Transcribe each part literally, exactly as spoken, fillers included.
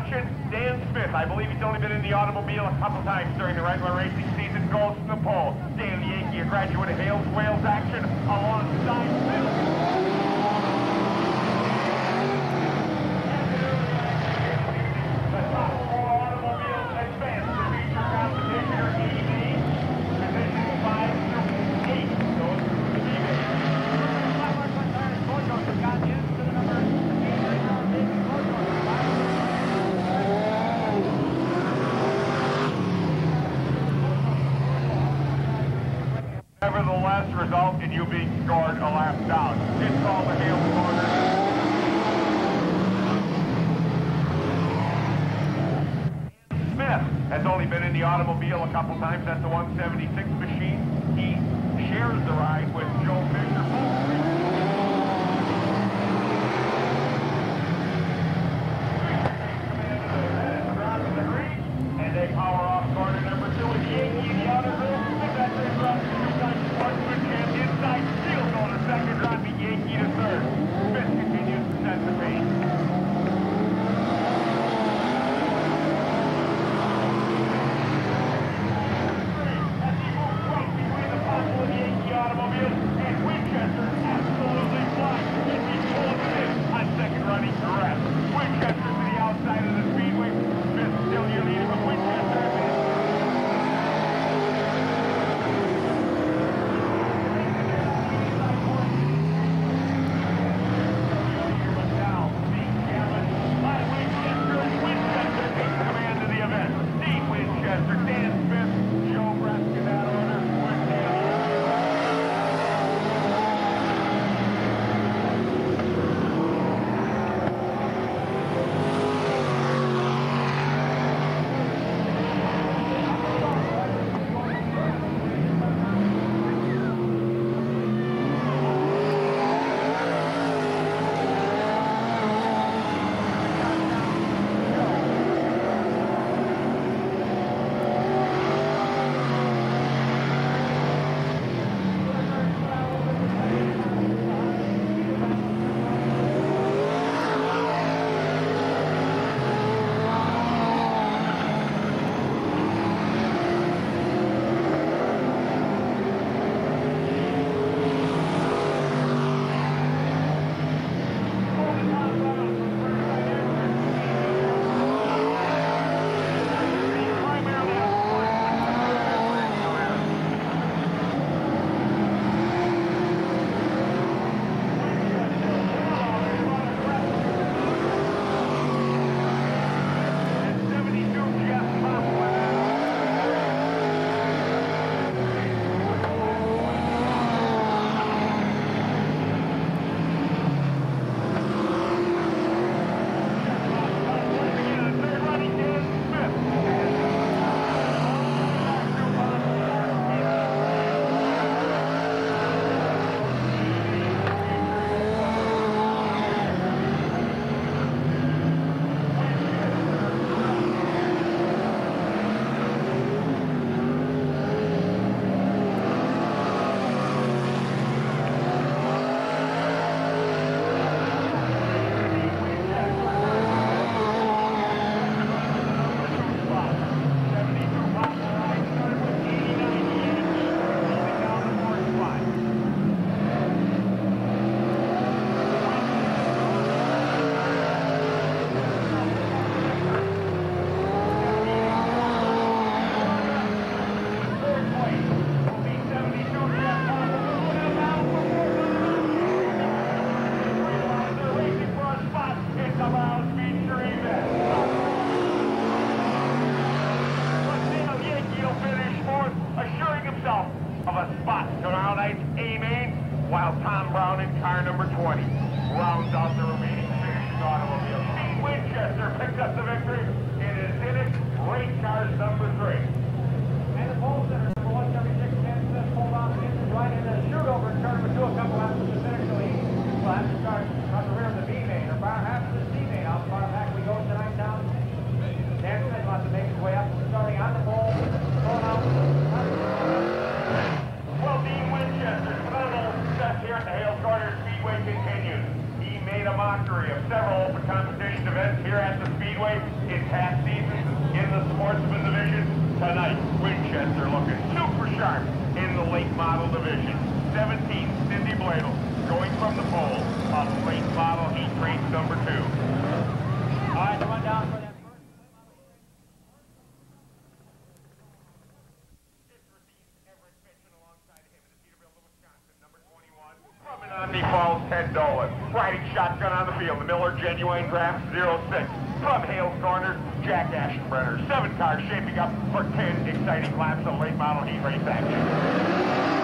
action, Dan Smith. I believe he's only been in the automobile a couple times during the regular racing season. Goes to the pole. Dan Yankee, a graduate of Hales Wales action, alongside Smith. Nevertheless, result in you being scored a lap down. It's called the Hales corner. Smith has only been in the automobile a couple times at the one seventy-six machine. He shares the ride with Joe Fisher. And they power off corner number two with Yankee in the outer rim. Inside, Steele going to second, dropping Yankee to third. Smith continues to set the pace. As he moves right between the Possible and Yankee automobile, and Winchester absolutely flying. He's pulling it in on second running rest. Winchester to the outside of the speedway. Smith still your leader, but Winchester while Tom Brown in car number twenty rounds out the remaining finishing automobile. Steve Winchester picks up the victory. It is in it, race car number three. And the pole center, number one seventy-six, Ken Smith, pulled off the engine right in the shoot over in car number two, a couple laps to the finish lead. We'll have to start on the rear of the B main, or far half of the C main. How far back we go tonight down. Dan Smith wants to make his way up, starting on the pole, going out. Well, Dean Winchester's final success here at the Hales Corners Speedway continues. He made a mockery of several open competition events here at the Speedway. In Tonight, Winchester looking super sharp in the late model division. seventeen, Cindy Bladel, going from the pole of late model heat race number two. All right, the rundown for that first. From Menominee Falls, Ted Dolan. Riding shotgun on the field, the Miller Genuine Draft zero six. From Hales Corners, Jack Ashenbrenner. Seven cars shaping up for ten exciting laps of late model heat race action.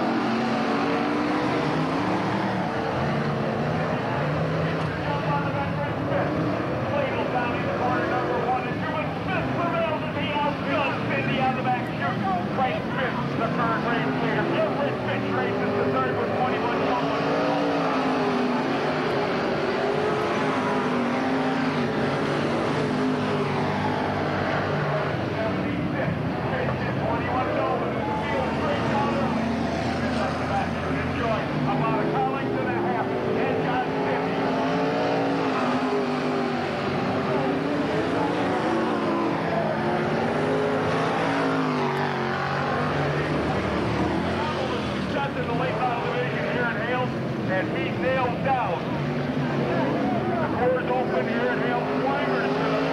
And he nailed down. The doors open here at Hale Swingers.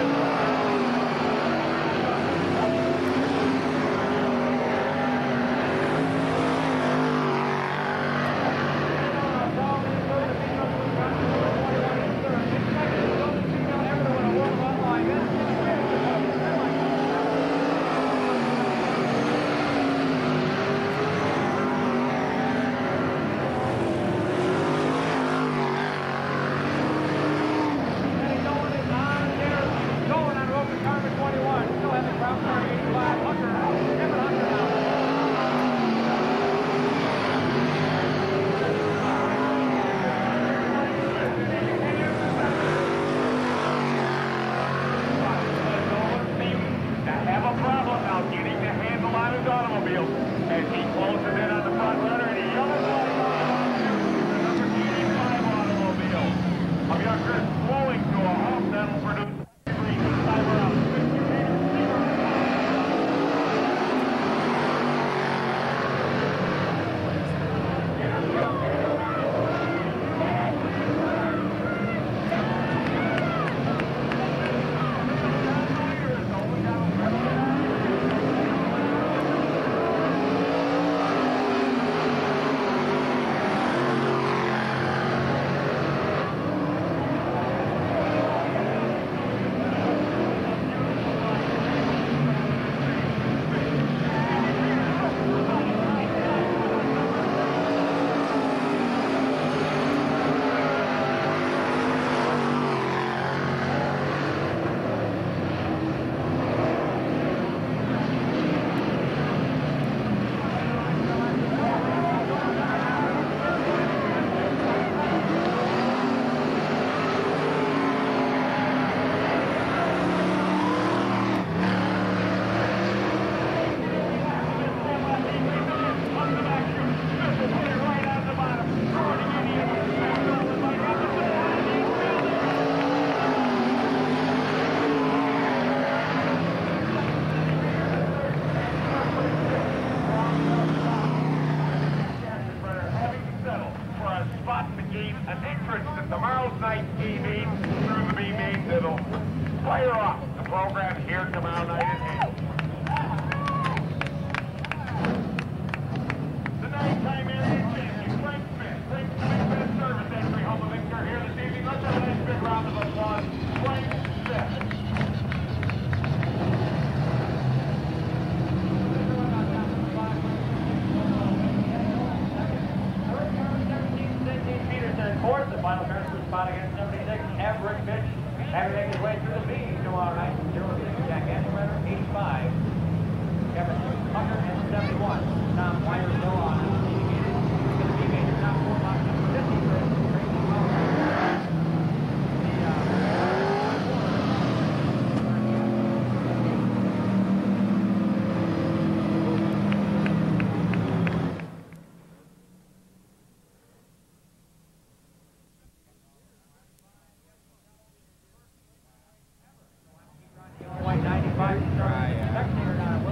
As he closes in on the front runner, and he yells out the number eighty-five automobile. Of youngsters flowing to a halt that'll produce three timer out. An entrance to tomorrow's night T V through the B-main that'll fire off the program here tomorrow night at Hale. The nighttime area champion, Frank Smith, Frank Smith best service entry home of Victor here this evening. Let's have a nice big round of applause. Frank Smith. Fourth, the final transfer spot against seventy-six, Everett Mitch, having made his way through the B tomorrow night. zero six, Jack Ashenbrenner, eighty-five. Kevin Hunter, and seventy-one. Tom Wyers still on. The B major, now four box number fifty-three. Tracy Wells. The, uh, ninety-five. Right, yeah.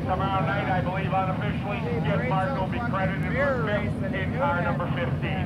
tomorrow night, I believe unofficially, Skip Martin will be credited for fifth in car number fifteen.